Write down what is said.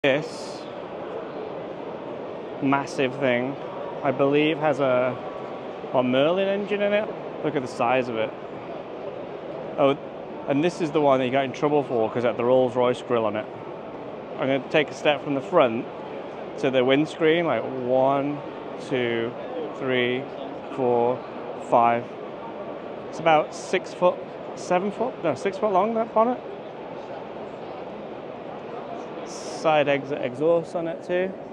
This massive thing, I believe, has a Merlin engine in it. Look at the size of it. Oh, and this is the one that you got in trouble for because it had the Rolls-Royce grill on it. I'm going to take a step from the front to the windscreen, like 1, 2, 3, 4, 5. It's about 6 foot, 7 foot, no, 6 foot long, that bonnet. Side exit exhaust on it too.